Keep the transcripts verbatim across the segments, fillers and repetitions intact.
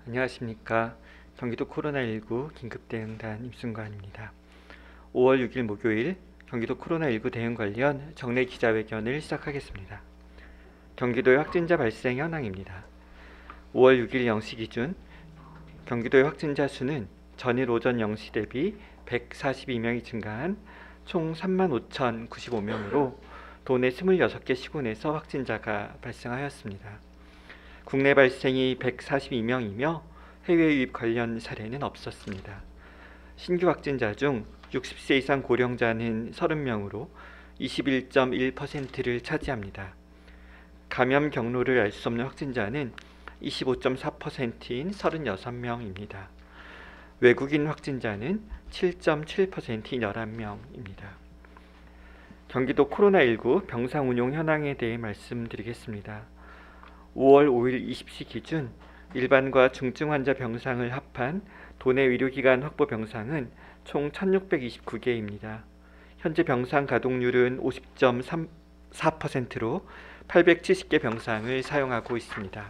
안녕하십니까. 경기도 코로나십구 긴급대응단 임순관입니다. 오월 육일 목요일 경기도 코로나십구 대응 관련 정례 기자회견을 시작하겠습니다. 경기도의 확진자 발생 현황입니다. 오월 육일 영 시 기준 경기도의 확진자 수는 전일 오전 영 시 대비 백사십이 명이 증가한 총 삼만 오천구십오 명으로 도내 이십육 개 시군에서 확진자가 발생하였습니다. 국내 발생이 백사십이 명이며 해외 유입 관련 사례는 없었습니다. 신규 확진자 중 육십 세 이상 고령자는 삼십 명으로 이십일 점 일 퍼센트를 차지합니다. 감염 경로를 알 수 없는 확진자는 이십오 점 사 퍼센트인 삼십육 명입니다. 외국인 확진자는 칠 점 칠 퍼센트인 열한 명입니다. 경기도 코로나십구 병상 운용 현황에 대해 말씀드리겠습니다. 오월 오일 이십 시 기준 일반과 중증 환자 병상을 합한 도내 의료기관 확보 병상은 총 천육백이십구 개입니다. 현재 병상 가동률은 오십 점 사 퍼센트로 팔백칠십 개 병상을 사용하고 있습니다.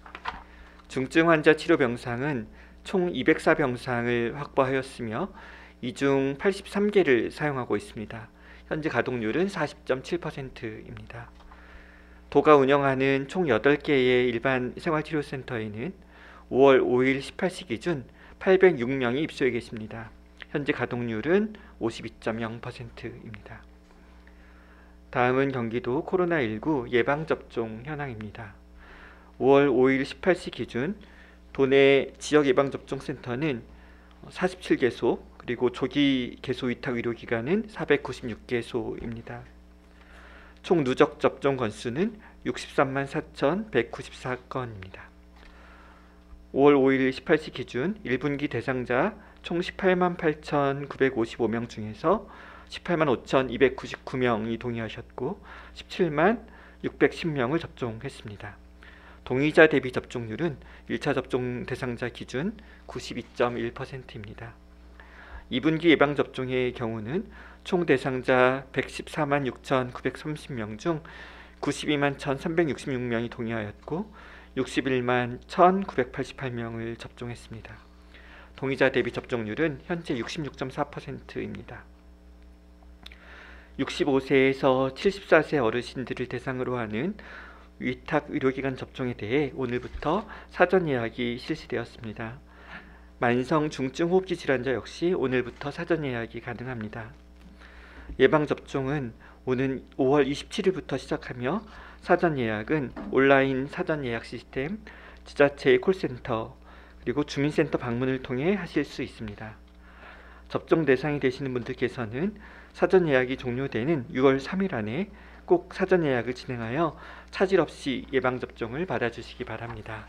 중증 환자 치료 병상은 총 이백사 병상을 확보하였으며 이 중 팔십삼 개를 사용하고 있습니다. 현재 가동률은 사십 점 칠 퍼센트입니다. 도가 운영하는 총 여덟 개의 일반 생활치료센터에는 오월 오일 십팔 시 기준 팔백육 명이 입소해 계십니다. 현재 가동률은 오십이 점 영 퍼센트입니다. 다음은 경기도 코로나십구 예방접종 현황입니다. 오월 오일 십팔 시 기준 도내 지역 예방접종센터는 사십칠 개소, 그리고 조기 개소 위탁 의료기관은 사백구십육 개소입니다. 총 누적 접종 건수는 육십삼만 사천백구십사 건입니다. 오월 오일 십팔 시 기준 일 분기 대상자 총 십팔만 팔천구백오십오 명 중에서 십팔만 오천이백구십구 명이 동의하셨고 십칠만 육백십 명을 접종했습니다. 동의자 대비 접종률은 일 차 접종 대상자 기준 구십이 점 일 퍼센트입니다. 이 분기 예방접종의 경우는 총 대상자 백십사만 육천구백삼십 명 중 구십이만 천삼백육십육 명이 동의하였고 육십일만 천구백팔십팔 명을 접종했습니다. 동의자 대비 접종률은 현재 육십육 점 사 퍼센트입니다. 육십오 세에서 칠십사 세 어르신들을 대상으로 하는 위탁 의료기관 접종에 대해 오늘부터 사전 예약이 실시되었습니다. 만성 중증 호흡기 질환자 역시 오늘부터 사전 예약이 가능합니다. 예방접종은 오는 오월 이십칠일부터 시작하며 사전 예약은 온라인 사전 예약 시스템, 지자체의 콜센터, 그리고 주민센터 방문을 통해 하실 수 있습니다. 접종 대상이 되시는 분들께서는 사전 예약이 종료되는 유월 삼일 안에 꼭 사전 예약을 진행하여 차질 없이 예방접종을 받아주시기 바랍니다.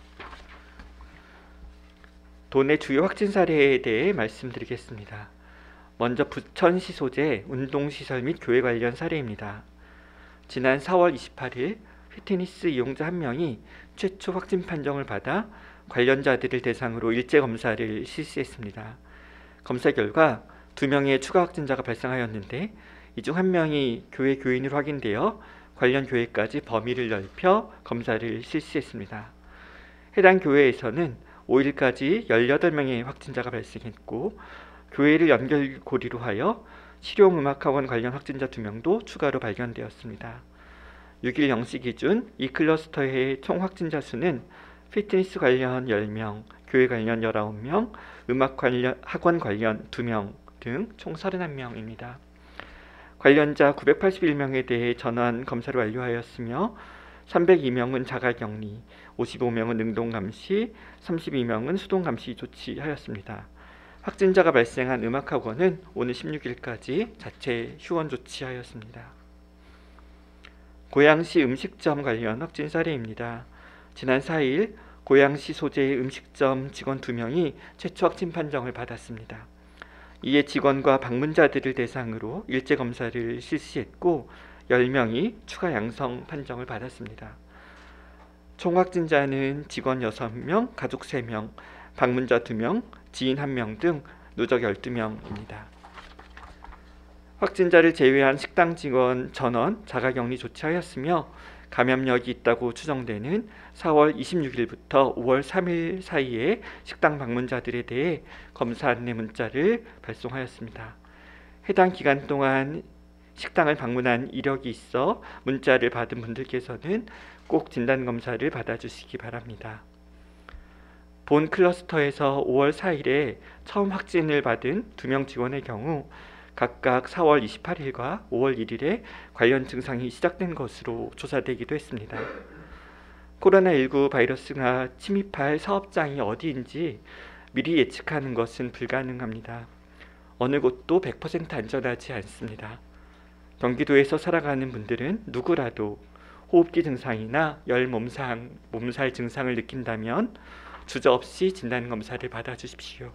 도내 주요 확진 사례에 대해 말씀드리겠습니다. 먼저 부천시 소재 운동시설 및 교회 관련 사례입니다. 지난 사월 이십팔일 피트니스 이용자 한 명이 최초 확진 판정을 받아 관련자들을 대상으로 일제 검사를 실시했습니다. 검사 결과 두 명의 추가 확진자가 발생하였는데 이 중 한 명이 교회 교인으로 확인되어 관련 교회까지 범위를 넓혀 검사를 실시했습니다. 해당 교회에서는 오일까지 열여덟 명의 확진자가 발생했고 교회를 연결고리로 하여 실용음악학원 관련 확진자 두 명도 추가로 발견되었습니다. 육일 영 시 기준 이 클러스터의 총 확진자 수는 피트니스 관련 열 명, 교회 관련 열아홉 명, 음악 관련, 학원 관련 두 명 등 총 삼십일 명입니다. 관련자 구백팔십일 명에 대해 전원 검사를 완료하였으며 삼백이 명은 자가격리, 오십오 명은 능동감시, 삼십이 명은 수동감시 조치하였습니다. 확진자가 발생한 음악학원은 오늘 십육일까지 자체 휴원 조치하였습니다. 고양시 음식점 관련 확진 사례입니다. 지난 사일 고양시 소재의 음식점 직원 두 명이 최초 확진 판정을 받았습니다. 이에 직원과 방문자들을 대상으로 일제 검사를 실시했고 열 명이 추가 양성 판정을 받았습니다. 총 확진자는 직원 여섯 명, 가족 세 명, 방문자 두 명, 지인 한 명 등 누적 열두 명입니다. 확진자를 제외한 식당 직원 전원 자가격리 조치하였으며 감염력이 있다고 추정되는 사월 이십육일부터 오월 삼일 사이에 식당 방문자들에 대해 검사 안내 문자를 발송하였습니다. 해당 기간 동안 식당을 방문한 이력이 있어 문자를 받은 분들께서는 꼭 진단검사를 받아주시기 바랍니다. 본 클러스터에서 오월 사일에 처음 확진을 받은 두 명 직원의 경우 각각 사월 이십팔일과 오월 일일에 관련 증상이 시작된 것으로 조사되기도 했습니다. 코로나십구 바이러스가 침입할 사업장이 어디인지 미리 예측하는 것은 불가능합니다. 어느 곳도 백 퍼센트 안전하지 않습니다. 경기도에서 살아가는 분들은 누구라도 호흡기 증상이나 열, 몸상, 몸살 증상을 느낀다면 주저없이 진단검사를 받아주십시오.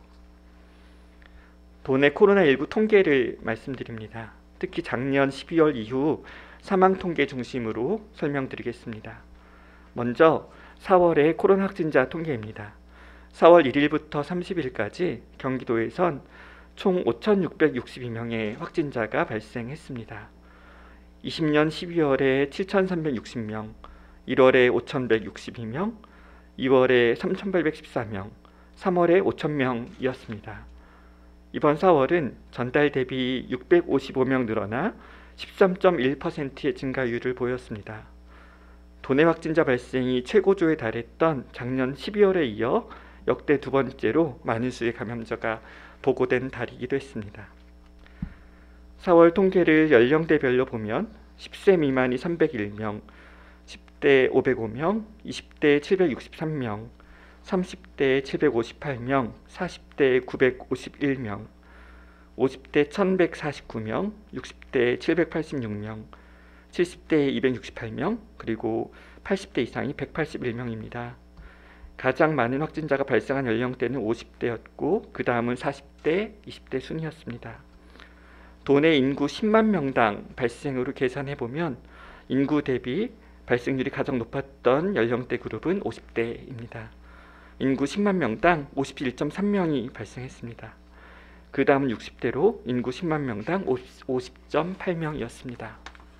도내 코로나십구 통계를 말씀드립니다. 특히 작년 십이월 이후 사망 통계 중심으로 설명드리겠습니다. 먼저 사월의 코로나 확진자 통계입니다. 사월 일일부터 삼십일까지 경기도에선 총 오천육백육십이 명의 확진자가 발생했습니다. 이십년 십이월에 칠천삼백육십 명, 일월에 오천백육십이 명, 이월에 삼천팔백십사 명, 삼월에 오천 명이었습니다. 이번 사월은 전달 대비 육백오십오 명 늘어나 십삼 점 일 퍼센트의 증가율을 보였습니다. 도내 확진자 발생이 최고조에 달했던 작년 십이월에 이어 역대 두 번째로 많은 수의 감염자가 보고된 달이기도 했습니다. 사월 통계를 연령대별로 보면 십 세 미만이 삼백일 명, 십 대 오백오 명, 이십 대 칠백육십삼 명, 삼십 대 칠백오십팔 명, 사십 대 구백오십일 명, 오십 대 천백사십구 명, 육십 대 칠백팔십육 명, 칠십 대 이백육십팔 명, 그리고 팔십 대 이상이 백팔십일 명입니다. 가장 많은 확진자가 발생한 연령대는 오십 대였고 그 다음은 사십 대, 이십 대 순이었습니다. 도내 인구 십만 명당 발생으로 계산해보면 인구 대비 발생률이 가장 높았던 연령대 그룹은 오십 대입니다. 인구 십만 명당 오십일 점 삼 명이 발생했습니다. 그 다음은 육십 대로 인구 십만 명당 오십 점 팔 명이었습니다.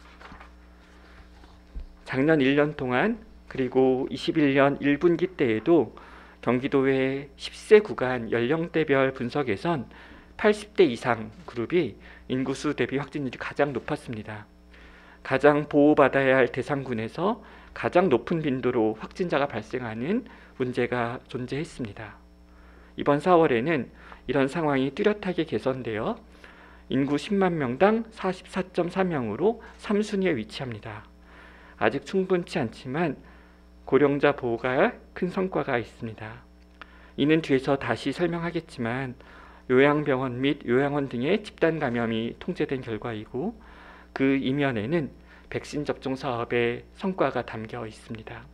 작년 일 년 동안 그리고 이십일 년 일 분기 때에도 경기도의 십 세 구간 연령대별 분석에선 팔십 대 이상 그룹이 인구수 대비 확진율이 가장 높았습니다. 가장 보호받아야 할 대상군에서 가장 높은 빈도로 확진자가 발생하는 문제가 존재했습니다. 이번 사월에는 이런 상황이 뚜렷하게 개선되어 인구 십만 명당 사십사 점 사 명으로 삼 순위에 위치합니다. 아직 충분치 않지만 고령자 보호가 큰 성과가 있습니다. 이는 뒤에서 다시 설명하겠지만 요양병원 및 요양원 등의 집단 감염이 통제된 결과이고 그 이면에는 백신 접종 사업의 성과가 담겨 있습니다.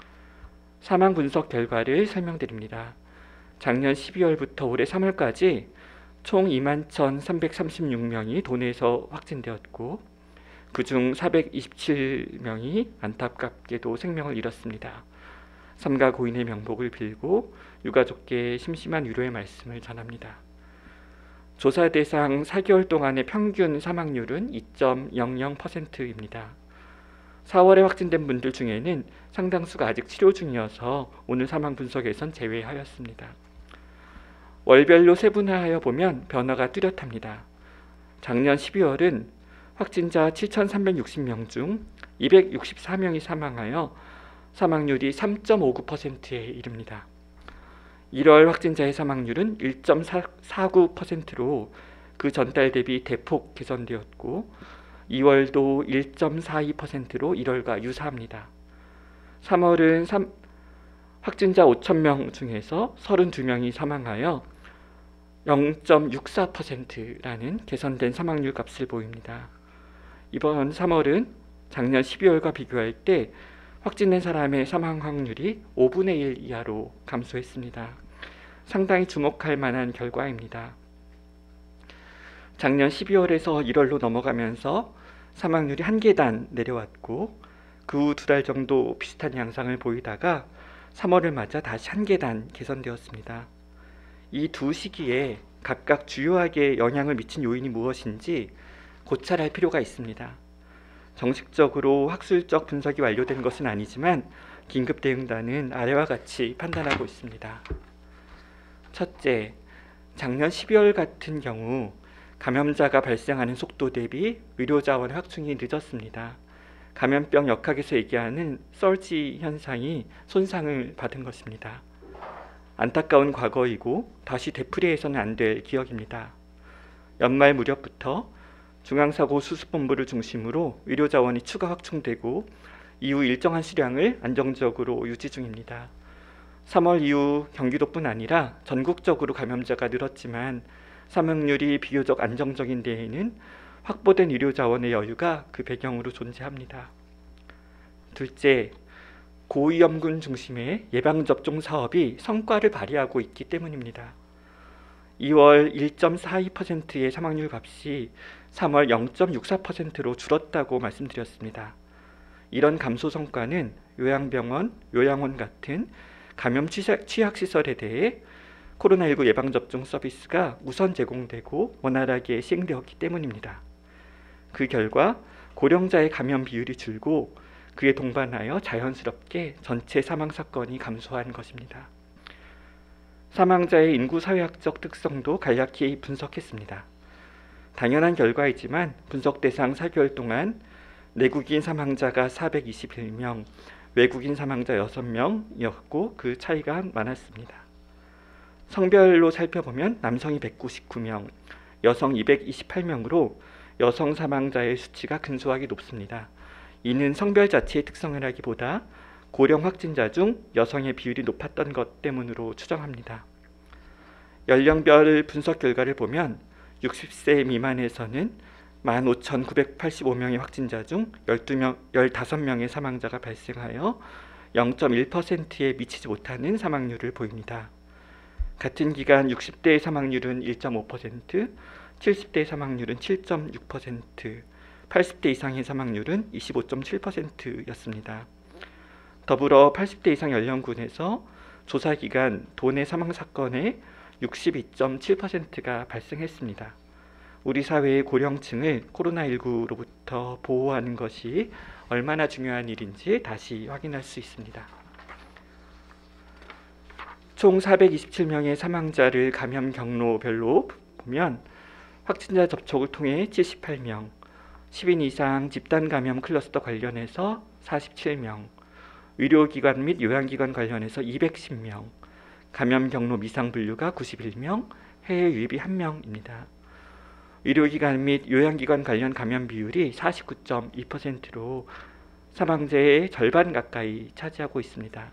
사망 분석 결과를 설명드립니다. 작년 십이월부터 올해 삼월까지 총 이만 천삼백삼십육 명이 도내에서 확진되었고 그중 사백이십칠 명이 안타깝게도 생명을 잃었습니다. 삼가 고인의 명복을 빌고 유가족께 심심한 위로의 말씀을 전합니다. 조사 대상 사 개월 동안의 평균 사망률은 이 점 영영 퍼센트입니다. 사월에 확진된 분들 중에는 상당수가 아직 치료 중이어서 오늘 사망 분석에선 제외하였습니다. 월별로 세분화하여 보면 변화가 뚜렷합니다. 작년 십이월은 확진자 칠천삼백육십 명 중 이백육십사 명이 사망하여 사망률이 삼 점 오구 퍼센트에 이릅니다. 일월 확진자의 사망률은 일 점 사구 퍼센트로 그 전달 대비 대폭 개선되었고 이월도 일 점 사이 퍼센트로 일월과 유사합니다. 삼월은 확진자 오천 명 중에서 삼십이 명이 사망하여 영 점 육사 퍼센트라는 개선된 사망률 값을 보입니다. 이번 삼월은 작년 십이월과 비교할 때 확진된 사람의 사망 확률이 오분의 일 이하로 감소했습니다. 상당히 주목할 만한 결과입니다. 작년 십이월에서 일월로 넘어가면서 사망률이 한 계단 내려왔고 그 후 두 달 정도 비슷한 양상을 보이다가 삼월을 맞아 다시 한 계단 개선되었습니다. 이 두 시기에 각각 주요하게 영향을 미친 요인이 무엇인지 고찰할 필요가 있습니다. 정식적으로 학술적 분석이 완료된 것은 아니지만 긴급대응단은 아래와 같이 판단하고 있습니다. 첫째, 작년 십이월 같은 경우 감염자가 발생하는 속도 대비 의료자원의 확충이 늦었습니다. 감염병 역학에서 얘기하는 서지 현상이 손상을 받은 것입니다. 안타까운 과거이고 다시 되풀이해서는 안 될 기억입니다. 연말 무렵부터 중앙사고수습본부를 중심으로 의료자원이 추가 확충되고 이후 일정한 수량을 안정적으로 유지 중입니다. 삼월 이후 경기도뿐 아니라 전국적으로 감염자가 늘었지만 사망률이 비교적 안정적인 데에는 확보된 의료자원의 여유가 그 배경으로 존재합니다. 둘째, 고위험군 중심의 예방접종 사업이 성과를 발휘하고 있기 때문입니다. 이월 일 점 사이 퍼센트의 사망률 값이 삼월 영 점 육사 퍼센트로 줄었다고 말씀드렸습니다. 이런 감소 성과는 요양병원, 요양원 같은 감염 취약시설에 대해 코로나십구 예방접종 서비스가 우선 제공되고 원활하게 시행되었기 때문입니다. 그 결과 고령자의 감염 비율이 줄고 그에 동반하여 자연스럽게 전체 사망사건이 감소한 것입니다. 사망자의 인구사회학적 특성도 간략히 분석했습니다. 당연한 결과이지만 분석 대상 사 개월 동안 내국인 사망자가 사백이십일 명, 외국인 사망자 여섯 명이었고 그 차이가 많았습니다. 성별로 살펴보면 남성이 백구십구 명, 여성 이백이십팔 명으로 여성 사망자의 수치가 근소하게 높습니다. 이는 성별 자체의 특성을 하기보다 고령 확진자 중 여성의 비율이 높았던 것 때문으로 추정합니다. 연령별 분석 결과를 보면 육십 세 미만에서는 만 오천구백팔십오 명의 확진자 중 열두 명, 십오 명의 사망자가 발생하여 영 점 일 퍼센트에 미치지 못하는 사망률을 보입니다. 같은 기간 육십 대의 사망률은 일 점 오 퍼센트, 칠십 대의 사망률은 칠 점 육 퍼센트, 팔십 대 이상의 사망률은 이십오 점 칠 퍼센트였습니다. 더불어 팔십 대 이상 연령군에서 조사기간 도내 사망사건의 육십이 점 칠 퍼센트가 발생했습니다. 우리 사회의 고령층을 코로나십구로부터 보호하는 것이 얼마나 중요한 일인지 다시 확인할 수 있습니다. 총 사백이십칠 명의 사망자를 감염 경로별로 보면 확진자 접촉을 통해 칠십팔 명, 십 인 이상 집단 감염 클러스터 관련해서 사십칠 명, 의료기관 및 요양기관 관련해서 이백십 명, 감염 경로 미상 분류가 구십일 명, 해외 유입이 한 명입니다. 의료기관 및 요양기관 관련 감염 비율이 사십구 점 이 퍼센트로 사망자의 절반 가까이 차지하고 있습니다.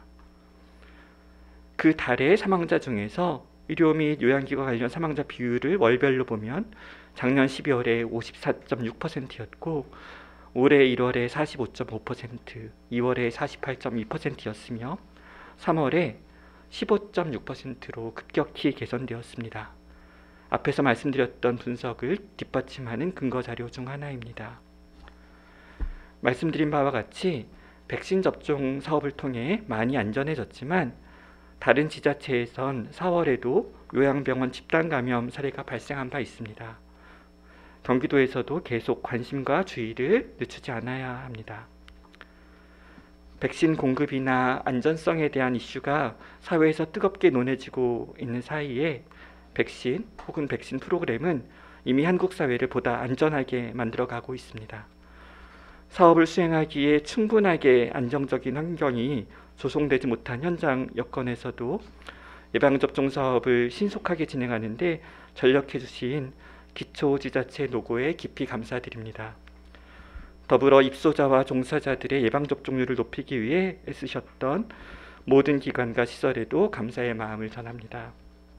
그 달의 사망자 중에서 의료 및 요양기관 관련 사망자 비율을 월별로 보면 작년 십이월에 오십사 점 육 퍼센트였고 올해 일월에 사십오 점 오 퍼센트, 이월에 사십팔 점 이 퍼센트였으며 삼월에 십오 점 육 퍼센트로 급격히 개선되었습니다. 앞에서 말씀드렸던 분석을 뒷받침하는 근거 자료 중 하나입니다. 말씀드린 바와 같이 백신 접종 사업을 통해 많이 안전해졌지만 다른 지자체에선 사월에도 요양병원 집단 감염 사례가 발생한 바 있습니다. 경기도에서도 계속 관심과 주의를 늦추지 않아야 합니다. 백신 공급이나 안전성에 대한 이슈가 사회에서 뜨겁게 논해지고 있는 사이에 백신 혹은 백신 프로그램은 이미 한국 사회를 보다 안전하게 만들어가고 있습니다. 사업을 수행하기에 충분하게 안정적인 환경이 조성되지 못한 현장 여건에서도 예방접종 사업을 신속하게 진행하는 데 전력해 주신 기초지자체 노고에 깊이 감사드립니다. 더불어 입소자와 종사자들의 예방접종률을 높이기 위해 애쓰셨던 모든 기관과 시설에도 감사의 마음을 전합니다.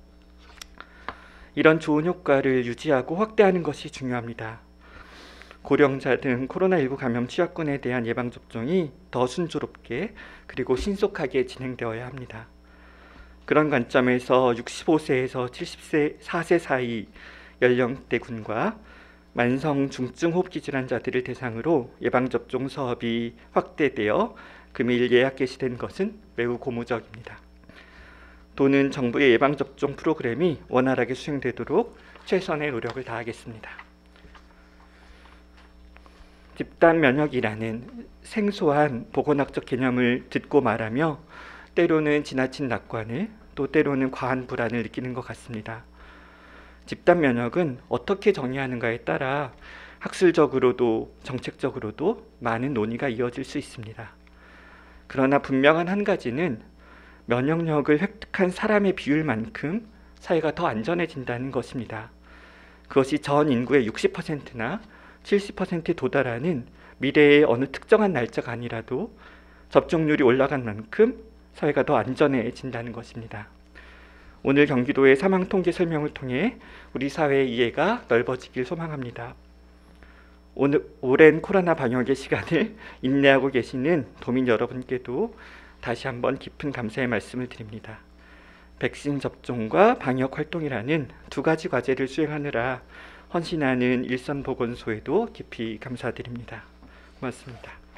이런 좋은 효과를 유지하고 확대하는 것이 중요합니다. 고령자 등 코로나십구 감염 취약군에 대한 예방접종이 더 순조롭게 그리고 신속하게 진행되어야 합니다. 그런 관점에서 육십오 세에서 칠십사 세 사이 연령대군과 만성 중증 호흡기 질환자들을 대상으로 예방접종 사업이 확대되어 금일 예약 개시된 것은 매우 고무적입니다. 도는 정부의 예방접종 프로그램이 원활하게 수행되도록 최선의 노력을 다하겠습니다. 집단 면역이라는 생소한 보건학적 개념을 듣고 말하며 때로는 지나친 낙관을, 또 때로는 과한 불안을 느끼는 것 같습니다. 집단 면역은 어떻게 정의하는가에 따라 학술적으로도 정책적으로도 많은 논의가 이어질 수 있습니다. 그러나 분명한 한 가지는 면역력을 획득한 사람의 비율만큼 사회가 더 안전해진다는 것입니다. 그것이 전 인구의 육십 퍼센트나 칠십 퍼센트에 도달하는 미래의 어느 특정한 날짜가 아니라도 접종률이 올라간 만큼 사회가 더 안전해진다는 것입니다. 오늘 경기도의 사망 통계 설명을 통해 우리 사회의 이해가 넓어지길 소망합니다. 오늘 오랜 코로나 방역의 시간을 인내하고 계시는 도민 여러분께도 다시 한번 깊은 감사의 말씀을 드립니다. 백신 접종과 방역 활동이라는 두 가지 과제를 수행하느라 헌신하는 일선보건소에도 깊이 감사드립니다. 고맙습니다.